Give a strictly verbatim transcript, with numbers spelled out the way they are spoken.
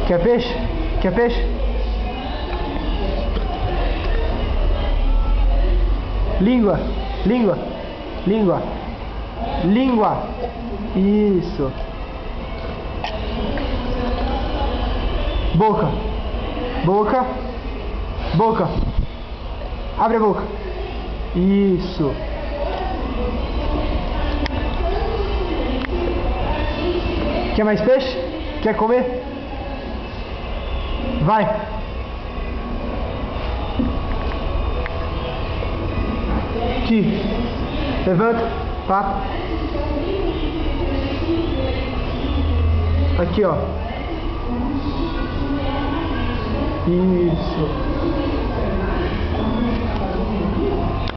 Quer peixe? Quer peixe? Língua, língua, língua, língua. Isso. Boca, boca, boca. Abre a boca. Isso. Quer mais peixe? Quer comer? Vai. Aqui. Levanta. Papo. Aqui, ó. Isso.